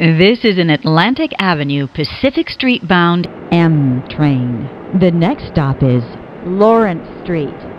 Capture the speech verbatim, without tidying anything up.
This is an Atlantic Avenue Pacific Street bound M train. The next stop is Lawrence Street.